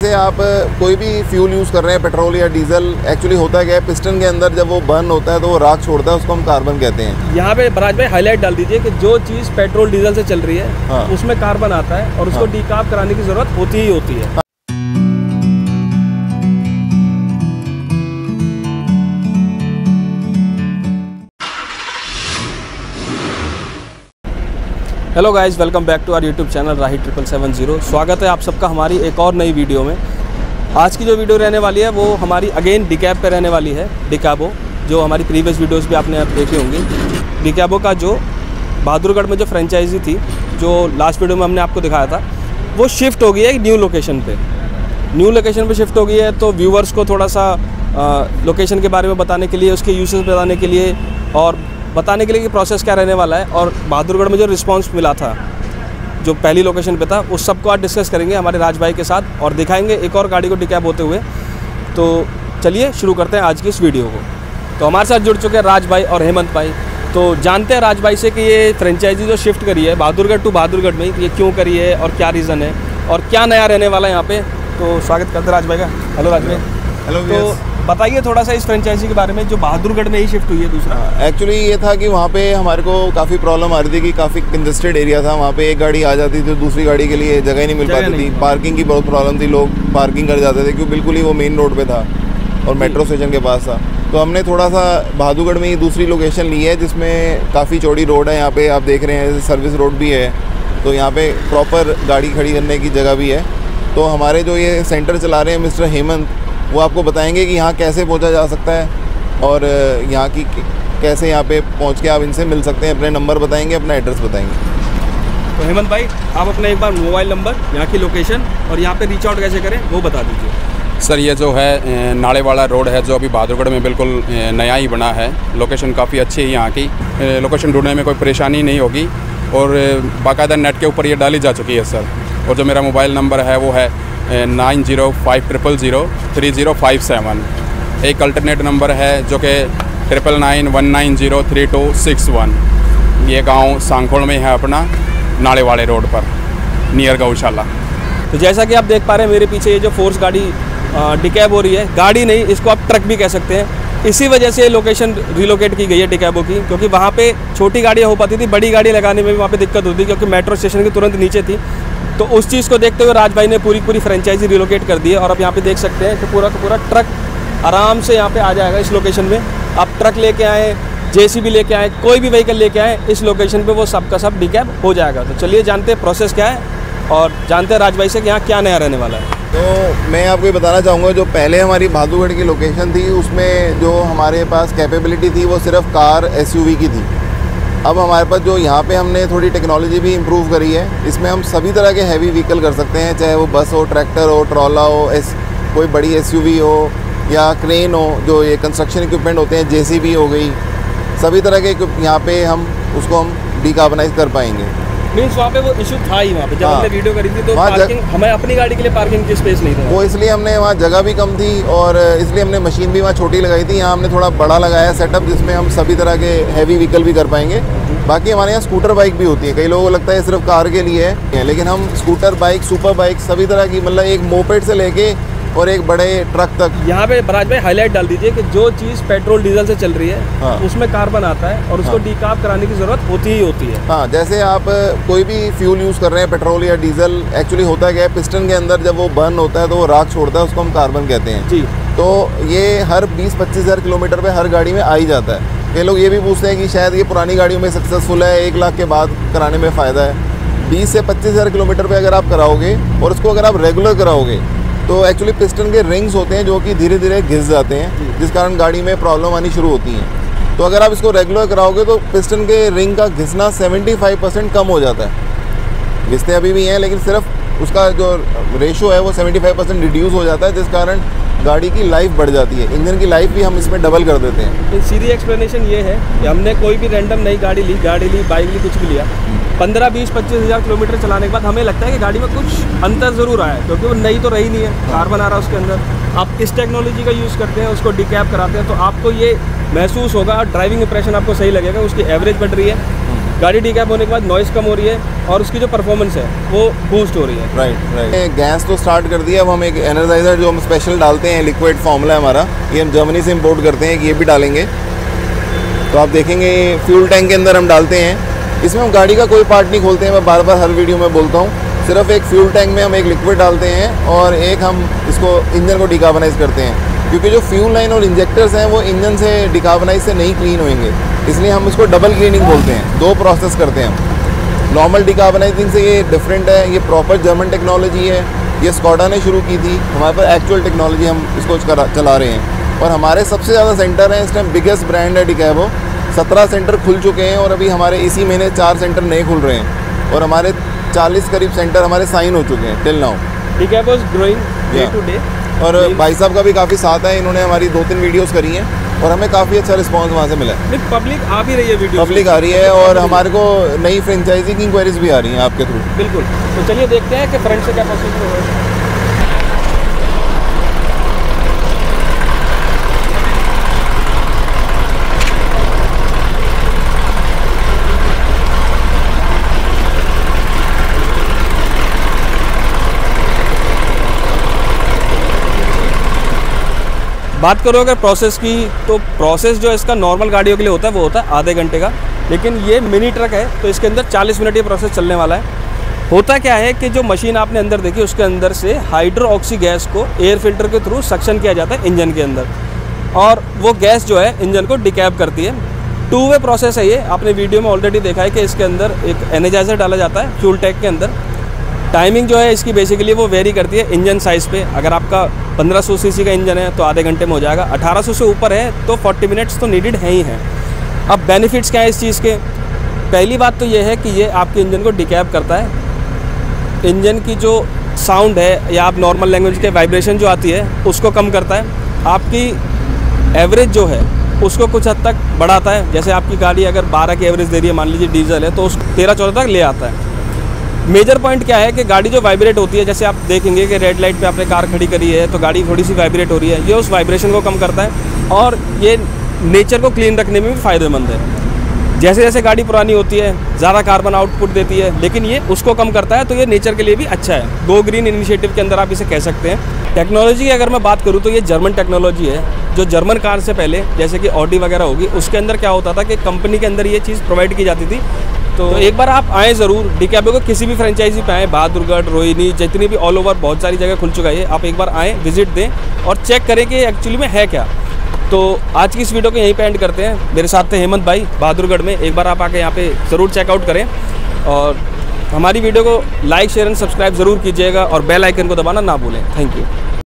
जैसे आप कोई भी फ्यूल यूज़ कर रहे हैं, पेट्रोल या डीजल, एक्चुअली होता क्या है, पिस्टन के अंदर जब वो बर्न होता है तो वो राख छोड़ता है, उसको हम कार्बन कहते हैं। यहाँ पे बराज भाई हाईलाइट डाल दीजिए कि जो चीज़ पेट्रोल डीजल से चल रही है, हाँ, उसमें कार्बन आता है और उसको डीकार्ब कराने की ज़रूरत होती ही होती है। Hello guys, welcome back to our YouTube channel Rahi 770। स्वागत है आप सबका हमारी एक और नई वीडियो में। आज की जो वीडियो रहने वाली है वो हमारी अगेन डिकैब पे रहने वाली है। डिकैबो जो हमारी प्रीवियस वीडियोस भी आपने देखी होंगी। डिकैबो का जो बहादुरगढ़ में जो फ्रेंचाइजी थी, जो लास्ट वीडियो में हमने आपको दिखाया था, वो शिफ्ट हो गई है एक न्यू लोकेशन पे। न्यू लोकेशन पे शिफ्ट हो गई है, तो व्यूवर्स को थोड़ा सा लोकेशन के बारे में बताने के लिए, उसके यूसेज बताने के लिए और बताने के लिए कि प्रोसेस क्या रहने वाला है, और बहादुरगढ़ में जो रिस्पांस मिला था जो पहली लोकेशन पे था, उस सब को आज डिस्कस करेंगे हमारे राज भाई के साथ और दिखाएंगे एक और गाड़ी को डिकैब होते हुए। तो चलिए शुरू करते हैं आज की इस वीडियो को। तो हमारे साथ जुड़ चुके हैं राज भाई और हेमंत भाई। तो जानते हैं राज भाई से कि ये फ्रेंचाइजी जो शिफ्ट करी है बहादुरगढ़ टू बहादुरगढ़ में, ये क्यों करी है और क्या रीज़न है और क्या नया रहने वाला है यहाँ पे। तो स्वागत करते हैं राज भाई का। हेलो राज भाई। हेलो। तो बताइए थोड़ा सा इस फ्रेंचाइजी के बारे में जो बहादुरगढ़ में ही शिफ्ट हुई है। दूसरा एक्चुअली ये था कि वहाँ पे हमारे को काफ़ी प्रॉब्लम आ रही थी कि काफ़ी कंजेस्टेड एरिया था, वहाँ पे एक गाड़ी आ जाती थी तो दूसरी गाड़ी के लिए जगह ही नहीं मिल पाती थी। पार्किंग की बहुत प्रॉब्लम थी, लोग पार्किंग कर जाते थे क्योंकि बिल्कुल ही वो मेन रोड पे था और मेट्रो स्टेशन के पास था। तो हमने थोड़ा सा बहादुरगढ़ में ही दूसरी लोकेशन ली है जिसमें काफ़ी चौड़ी रोड है। यहाँ पे आप देख रहे हैं सर्विस रोड भी है, तो यहाँ पे प्रॉपर गाड़ी खड़ी करने की जगह भी है। तो हमारे जो ये सेंटर चला रहे हैं मिस्टर हेमंत, वो आपको बताएंगे कि यहाँ कैसे पहुँचा जा सकता है और यहाँ की कैसे यहाँ पे पहुँच के आप इनसे मिल सकते हैं। अपने नंबर बताएंगे, अपना एड्रेस बताएंगे। तो हेमंत भाई, आप अपना एक बार मोबाइल नंबर, यहाँ की लोकेशन और यहाँ पे रीच आउट कैसे करें वो बता दीजिए। सर, ये जो है नाले वाला रोड है जो अभी बहादुरगढ़ में बिल्कुल नया ही बना है। लोकेशन काफ़ी अच्छी है यहाँ की। लोकेशन ढूंढने में कोई परेशानी नहीं होगी और बाकायदा नेट के ऊपर ये डाली जा चुकी है सर। और जो मेरा मोबाइल नंबर है वो है 9050003057। एक अल्टरनेट नंबर है जो कि 9991903261। ये गांव सांखोड़ में है अपना, नाले वाले रोड पर, नियर गौशाला। तो जैसा कि आप देख पा रहे हैं मेरे पीछे ये जो फोर्स गाड़ी डिकैब हो रही है, गाड़ी नहीं इसको आप ट्रक भी कह सकते हैं। इसी वजह से लोकेशन रिलोकेट की गई है डिकैबो की, क्योंकि वहाँ पे छोटी गाड़ियाँ हो पाती थी, बड़ी गाड़ी लगाने में भी वहाँ पे दिक्कत होती क्योंकि मेट्रो स्टेशन के तुरंत नीचे थी। तो उस चीज़ को देखते हुए राज भाई ने पूरी फ्रेंचाइजी रिलोकेट कर दी है और अब यहाँ पे देख सकते हैं कि पूरा का पूरा ट्रक आराम से यहाँ पे आ जाएगा इस लोकेशन में। आप ट्रक लेके आए, जेसीबी लेके आए, कोई भी व्हीकल लेके आए, इस लोकेशन पे वो सब का सब डिकैब हो जाएगा। तो चलिए जानते हैं प्रोसेस क्या है और जानते हैं राज भाई से कि यहाँ क्या नया रहने वाला है। तो मैं आपको ये बताना चाहूँगा, जो पहले हमारी बहादुरगढ़ की लोकेशन थी उसमें जो हमारे पास कैपेबिलिटी थी वो सिर्फ कार SUV की थी। अब हमारे पास जो यहाँ पे हमने थोड़ी टेक्नोलॉजी भी इम्प्रूव करी है, इसमें हम सभी तरह के हैवी व्हीकल कर सकते हैं, चाहे वो बस हो, ट्रैक्टर हो, ट्रॉला हो, कोई बड़ी SUV हो या क्रेन हो, जो ये कंस्ट्रक्शन इक्विपमेंट होते हैं, JCB हो गई, सभी तरह के यहाँ पे हम उसको हम डिकार्बनाइज कर पाएंगे। मीन्स वहाँ पे वो इशू था ही वहाँ पे जब हमने वीडियो करी थी, तो पार्किंग हमें अपनी गाड़ी के लिए पार्किंग की स्पेस नहीं था वो, इसलिए हमने वहाँ जगह भी कम थी और इसलिए हमने मशीन भी वहाँ छोटी लगाई थी। यहाँ हमने थोड़ा बड़ा लगाया सेटअप जिसमें हम सभी तरह के हैवी व्हीकल भी कर पाएंगे। बाकी हमारे यहाँ स्कूटर बाइक भी होती है, कई लोगों को लगता है सिर्फ कार के लिए है, लेकिन हम स्कूटर बाइक, सुपर बाइक, सभी तरह की, मतलब एक मोपेड से लेके और एक बड़े ट्रक तक। यहाँ पे बराज भाई हाईलाइट डाल दीजिए कि जो चीज़ पेट्रोल डीजल से चल रही है, हाँ, उसमें कार्बन आता है और उसको डीकार्ब कराने की ज़रूरत होती ही होती है। हाँ, जैसे आप कोई भी फ्यूल यूज़ कर रहे हैं, पेट्रोल या डीजल, एक्चुअली होता क्या है, पिस्टन के अंदर जब वो बर्न होता है तो वो राख छोड़ता है, उसको हम कार्बन कहते हैं जी। तो ये हर 20-25 हज़ार किलोमीटर पे हर गाड़ी में आ ही जाता है। कई लोग ये भी पूछते हैं कि शायद ये पुरानी गाड़ियों में सक्सेसफुल है, 1 लाख के बाद कराने में फ़ायदा है। 20 से 25 हज़ार किलोमीटर पे अगर आप कराओगे और उसको अगर आप रेगुलर कराओगे तो एक्चुअली पिस्टन के रिंग्स होते हैं जो कि धीरे धीरे घिस जाते हैं, जिस कारण गाड़ी में प्रॉब्लम आनी शुरू होती है। तो अगर आप इसको रेगुलर कराओगे तो पिस्टन के रिंग का घिसना 75% कम हो जाता है। घिसते अभी भी हैं लेकिन सिर्फ उसका जो रेशो है वो 75% रिड्यूस हो जाता है, जिस कारण गाड़ी की लाइफ बढ़ जाती है। इंजन की लाइफ भी हम इसमें डबल कर देते हैं। तो सीधी एक्सप्लेनेशन ये है कि हमने कोई भी रैंडम नई गाड़ी ली, बाइक ली, कुछ भी लिया, 15, 20, 25 हज़ार किलोमीटर चलाने के बाद हमें लगता है कि गाड़ी में कुछ अंतर ज़रूर आया है, क्योंकि वो नई तो रही नहीं है, कार्बन आ रहा है उसके अंदर। आप इस टेक्नोलॉजी का यूज़ करते हैं, उसको डिकैब कराते हैं, तो आपको ये महसूस होगा, ड्राइविंग इंप्रेशन आपको सही लगेगा, उसकी एवरेज बढ़ रही है, गाड़ी डीकैप होने के बाद नॉइज़ कम हो रही है और उसकी जो परफॉर्मेंस है वो बूस्ट हो रही है। राइट। गैस तो स्टार्ट कर दिया, अब हम एक एनर्जाइज़र जो हम स्पेशल डालते हैं, लिक्विड फॉर्मूला है हमारा, ये हम जर्मनी से इंपोर्ट करते हैं, ये भी डालेंगे। तो आप देखेंगे फ्यूल टैंक के अंदर हम डालते हैं। इसमें हम गाड़ी का कोई पार्ट नहीं खोलते हैं, मैं बार बार हर वीडियो में बोलता हूँ। सिर्फ एक फ्यूल टैंक में हम एक लिक्विड डालते हैं और एक हम इसको इंजन को डिकार्बनाइज करते हैं, क्योंकि जो फ्यूल लाइन और इंजेक्टर्स हैं वो इंजन से डिकार्बनाइज से नहीं क्लीन होंगे, इसलिए हम इसको डबल क्लीनिंग बोलते हैं। 2 प्रोसेस करते हैं हम। नॉर्मल डिकार्बनाइजिंग से ये डिफरेंट है, ये प्रॉपर जर्मन टेक्नोलॉजी है, ये स्कॉडा ने शुरू की थी। हमारे पास एक्चुअल टेक्नोलॉजी हम इसको चला रहे हैं और हमारे सबसे ज़्यादा सेंटर हैं। इस टाइम बिगेस्ट ब्रांड है डिकैबो, 17 सेंटर खुल चुके हैं और अभी हमारे इसी महीने 4 सेंटर नए खुल रहे हैं और हमारे 40 करीब सेंटर हमारे साइन हो चुके हैं टिल नाउ। डिकैबो is growing day to day और भाई साहब का भी काफ़ी साथ है, इन्होंने हमारी 2-3 वीडियोस करी हैं और हमें काफ़ी अच्छा रिस्पांस वहाँ से मिला है। पब्लिक आ भी रही है, वीडियो पब्लिक आ रही है और हमारे को नई फ्रेंचाइजी की इंक्वायरीज भी आ रही हैं आपके थ्रू। बिल्कुल। तो चलिए देखते हैं कि फ्रंट से क्या प्रोसेस हो रहा है। बात करो अगर प्रोसेस की, तो प्रोसेस जो इसका नॉर्मल गाड़ियों के लिए होता है वो होता है आधे घंटे का, लेकिन ये मिनी ट्रक है तो इसके अंदर 40 मिनट ये प्रोसेस चलने वाला है। होता क्या है कि जो मशीन आपने अंदर देखी उसके अंदर से हाइड्रो ऑक्सी गैस को एयर फिल्टर के थ्रू सक्शन किया जाता है इंजन के अंदर और वो गैस जो है इंजन को डिकैप करती है। 2 वे प्रोसेस है ये। आपने वीडियो में ऑलरेडी देखा है कि इसके अंदर एक एनर्जाइज़र डाला जाता है फ्यूल टैंक के अंदर। टाइमिंग जो है इसकी बेसिकली वो वेरी करती है इंजन साइज़ पे। अगर आपका 1500 सीसी का इंजन है तो आधे घंटे में हो जाएगा, 1800 से ऊपर है तो 40 मिनट्स तो नीडेड है ही हैं। अब बेनिफिट्स क्या है इस चीज़ के? पहली बात तो ये है कि ये आपके इंजन को डिकैप करता है। इंजन की जो साउंड है या आप नॉर्मल लैंग्वेज के वाइब्रेशन जो आती है उसको कम करता है। आपकी एवरेज जो है उसको कुछ हद तक बढ़ाता है। जैसे आपकी गाड़ी अगर 12 की एवरेज दे रही है, मान लीजिए डीजल है, तो उस 13-14 तक ले आता है। मेजर पॉइंट क्या है कि गाड़ी जो वाइब्रेट होती है, जैसे आप देखेंगे कि रेड लाइट पे आपने कार खड़ी करी है तो गाड़ी थोड़ी सी वाइब्रेट हो रही है, ये उस वाइब्रेशन को कम करता है और ये नेचर को क्लीन रखने में भी फ़ायदेमंद है। जैसे जैसे गाड़ी पुरानी होती है ज़्यादा कार्बन आउटपुट देती है, लेकिन ये उसको कम करता है, तो ये नेचर के लिए भी अच्छा है। गो ग्रीन इनिशिएटिव के अंदर आप इसे कह सकते हैं। टेक्नोलॉजी की अगर मैं बात करूँ तो ये जर्मन टेक्नोलॉजी है। जो जर्मन कार से पहले जैसे कि ऑडी वगैरह होगी, उसके अंदर क्या होता था कि कंपनी के अंदर ये चीज़ प्रोवाइड की जाती थी। तो एक बार आप आएँ ज़रूर, डिकैबो को किसी भी फ्रेंचाइजी पे आएँ, बहादुरगढ़, रोहिणी, जितनी भी ऑल ओवर बहुत सारी जगह खुल चुका है। आप एक बार आएँ, विजिट दें और चेक करें कि एक्चुअली में है क्या। तो आज की इस वीडियो को यहीं पे एंड करते हैं। मेरे साथ थे हेमंत भाई बहादुरगढ़ में। एक बार आप आके यहाँ पे ज़रूर चेकआउट करें और हमारी वीडियो को लाइक, शेयर एंड सब्सक्राइब ज़रूर कीजिएगा और बेल आइकन को दबाना ना भूलें। Thank you.